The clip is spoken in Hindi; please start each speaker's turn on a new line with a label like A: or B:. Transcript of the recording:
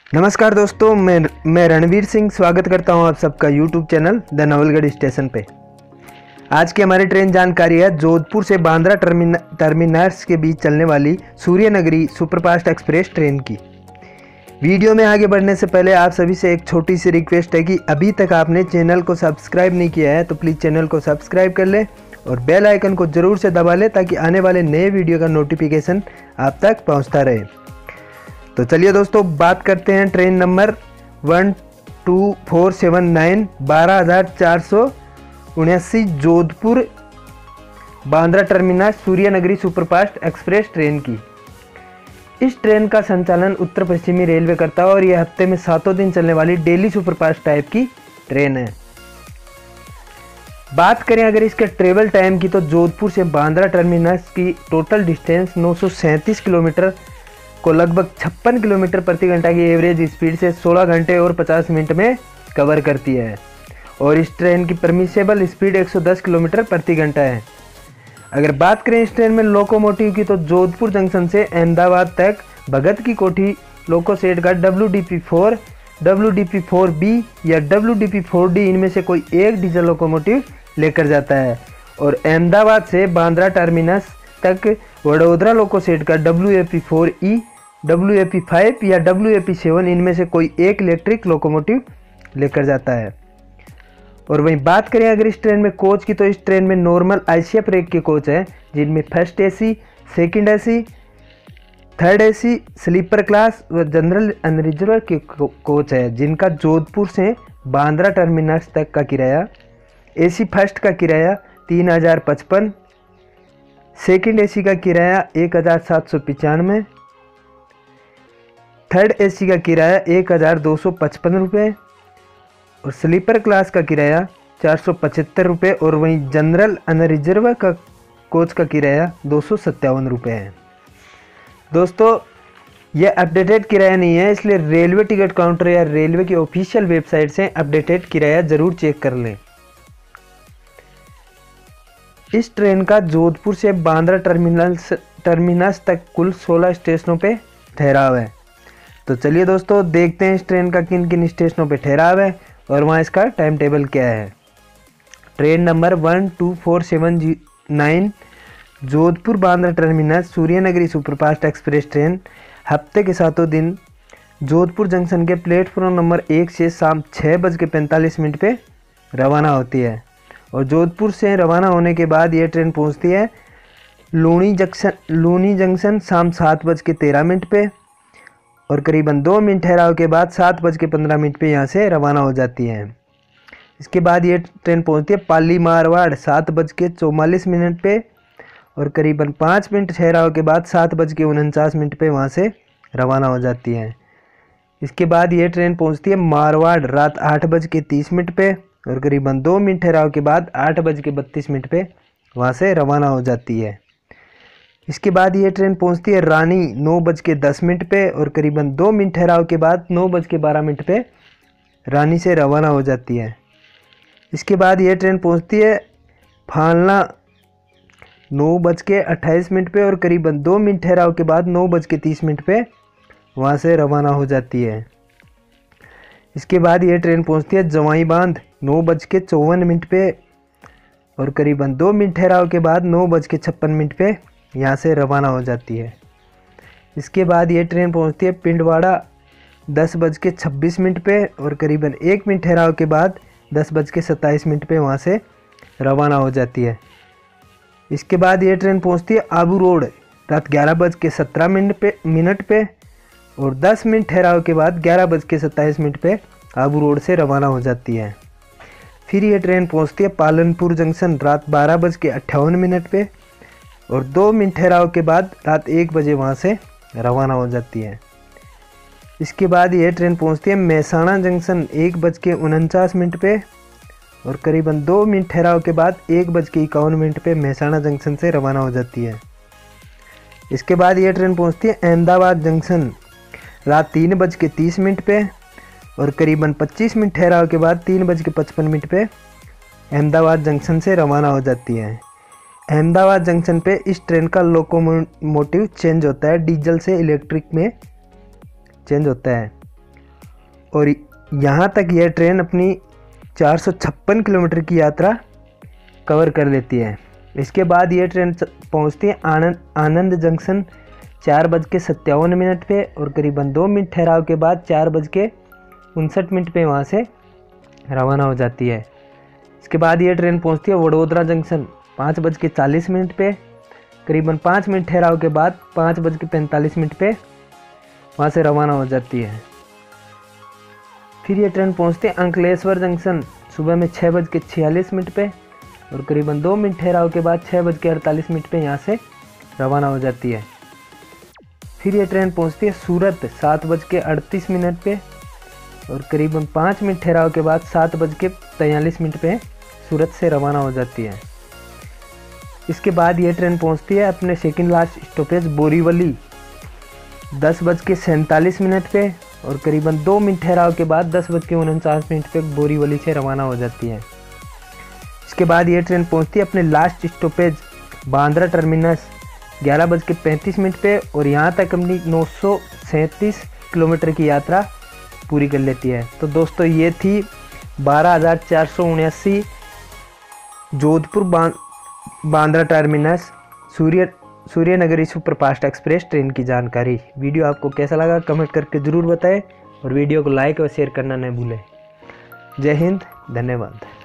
A: नमस्कार दोस्तों, मैं रणवीर सिंह स्वागत करता हूं आप सबका YouTube channel the Nawalgarh station पे। आज की हमारी ट्रेन जानकारी है जोधपुर से बांद्रा टर्मिनस के बीच चलने वाली सूर्यनगरी सुपरफास्ट एक्सप्रेस ट्रेन की। वीडियो में आगे बढ़ने से पहले आप सभी से एक छोटी सी रिक्वेस्ट है कि अभी तक आपने चैनल को सब्सक्राइब नहीं किया है तो प्लीज़ चैनल को सब्सक्राइब कर लें और बेल आइकन को ज़रूर से दबा लें ताकि आने वाले नए वीडियो का नोटिफिकेशन आप तक पहुँचता रहे। तो चलिए दोस्तों, बात करते हैं train number 12479 12,479 Jodhpur Bandra terminus Suryanagari superfast express train की। इस ट्रेन का संचालन उत्तर पश्चिमी रेलवे करता है और यह हफ्ते में 7 दिन चलने वाली डेली सुपरफास्ट टाइप की ट्रेन है। बात करें अगर इसके ट्रेवल टाइम की तो जोधपुर से बांद्रा टर्मिनस की टोटल डिस्टेंस 937 किलोमीटर को लगभग 56 किलोमीटर प्रति घंटा की एवरेज स्पीड से 16 घंटे और 50 मिनट में कवर करती है और इस ट्रेन की परमिसेबल स्पीड 110 किलोमीटर प्रति घंटा है। अगर बात करें इस ट्रेन में लोकोमोटिव की तो जोधपुर जंक्शन से अहमदाबाद तक भगत की कोठी लोको सेट का WDP4, WDP4B या WDP4D इनमें से कोई एक डीजल लोकोमोटिव लेकर जाता है और अहमदाबाद से बांद्रा टर्मिनस तक वडोदरा लोको सेट का WAP4E, WAP5 या WAP7 इनमें से कोई एक इलेक्ट्रिक लोकोमोटिव लेकर जाता है। और वहीं बात करें अगर इस ट्रेन में कोच की तो इस ट्रेन में नॉर्मल ICF रैक के कोच हैं जिनमें first AC, second AC, third AC, sleeper class व जनरल अनरिजर्व के कोच है जिनका जोधपुर से बांद्रा टर्मिनस तक का किराया AC फर्स्ट का किराया 3055, सेकंड AC का किराया 1795, थर्ड AC का किराया 1255 रुपये और स्लीपर क्लास का किराया 475 रुपये और वहीं जनरल अनरिजर्व का कोच का किराया 257 रुपये है। दोस्तों, यह अपडेटेड किराया नहीं है, इसलिए रेलवे टिकट काउंटर या रेलवे की ऑफिशियल वेबसाइट से अपडेटेड किराया ज़रूर चेक कर लें। इस ट्रेन का जोधपुर से बांद्रा टर्मिनस तक कुल 16 स्टेशनों पे ठहराव है। तो चलिए दोस्तों, देखते हैं इस ट्रेन का किन किन स्टेशनों पे ठहराव है और वहाँ इसका टाइम टेबल क्या है। Train number 12479 Jodhpur Bandra terminus Suryanagari superfast express train हफ्ते के 7 दिन जोधपुर जंक्शन के प्लेटफॉर्म नंबर 1 से शाम 6:45 पे रवाना होती है और जोधपुर से रवाना होने के बाद ये ट्रेन पहुंचती है लूनी जंक्शन शाम 7:13 पे और करीबन 2 मिनट ठहराव के बाद 7:15 पे यहाँ से रवाना हो जाती है। इसके बाद ये ट्रेन पहुंचती है पाली मारवाड़ 7:44 पे और करीबन 5 मिनट ठहराव के बाद 7:49 पे वहाँ से रवाना हो जाती है। इसके बाद ये ट्रेन पहुंचती है मारवाड़ रात 8:30 पे और करीबन 2 मिनट ठहराव के बाद 8:32 पे वहाँ से रवाना हो जाती है। इसके बाद ये ट्रेन पहुँचती है रानी 9:10 पे और करीबन 2 मिनट ठहराव के बाद 9:12 पे रानी से रवाना हो जाती है। इसके बाद ये ट्रेन पहुँचती है फालना 9:28 पे और करीबन 2 मिनट ठहराव के बाद 9:30 पे वहाँ से रवाना हो जाती है। इसके बाद ये ट्रेन पहुँचती है जवाई बांध 9:54 पे और करीबन 2 मिनट ठहराव के बाद 9:56 पे यहाँ से रवाना हो जाती है। इसके बाद ये ट्रेन पहुँचती है पिंडवाड़ा 10:26 पे और करीबन 1 मिनट ठहराव के बाद 10:27 पे वहाँ से रवाना हो जाती है। इसके बाद ये ट्रेन पहुँचती है आबू रोड रात 11:17 पे और 10 मिनट ठहराव के बाद 11:27 पे आबू रोड से रवाना हो जाती है। फिर ये ट्रेन पहुँचती है पालनपुर जंक्शन रात 12:58 पे और 2 मिनट ठहराव के बाद रात 1 बजे वहाँ से रवाना हो जाती है। इसके बाद ये ट्रेन पहुँचती है महसाणा जंक्शन 1:49 पे और करीबन 2 मिनट ठहराव के बाद 1:51 पे महसाणा जंक्शन से रवाना हो जाती है। इसके बाद ये ट्रेन पहुँचती है अहमदाबाद जंक्शन रात 3:30 पे और करीबन 25 मिनट ठहराव के बाद 3:55 पे अहमदाबाद जंक्शन से रवाना हो जाती है। अहमदाबाद जंक्शन पे इस ट्रेन का लोकोमोटिव चेंज होता है, डीजल से इलेक्ट्रिक में चेंज होता है। और यहाँ तक यह ट्रेन अपनी 456 किलोमीटर की यात्रा कवर कर लेती है। इसके बाद ये ट्रेन पहुँचती है आनंद जंक्शन 4:57 पे और करीबन 2 मिनट ठहराव के बाद 4:59 पे वहाँ से रवाना हो जाती है। इसके बाद ये ट्रेन पहुँचती है वडोदरा जंक्शन 5:40 पे, करीबन 5 मिनट ठहराव के बाद 5:45 पे वहाँ से रवाना हो जाती है। फिर ये ट्रेन पहुँचती है अंकलेश्वर जंक्शन सुबह में 6:46 पे और करीबन 2 मिनट ठहराव के बाद 6:48 पे यहाँ से रवाना हो जाती है। फिर ये ट्रेन पहुँचती है सूरत 7:38 पे और करीबन 5 मिनट ठहराव के बाद 7:43 पे सूरत से रवाना हो जाती है। इसके बाद ये ट्रेन पहुँचती है अपने सेकंड लास्ट स्टॉपेज बोरीवली 10:47 पे और करीबन 2 मिनट ठहराव के बाद 10:49 पे बोरीवली से रवाना हो जाती है। इसके बाद ये ट्रेन पहुंचती है अपने लास्ट स्टॉपेज बांद्रा टर्मिनस 11:35 पे और यहाँ तक अपनी 937 किलोमीटर की यात्रा पूरी कर लेती है। तो दोस्तों ये थी 12,479 Jodhpur Bandra terminus Suryanagari superfast express train की जानकारी। वीडियो आपको कैसा लगा कमेंट करके ज़रूर बताएं और वीडियो को लाइक और शेयर करना न भूलें। जय हिंद, धन्यवाद।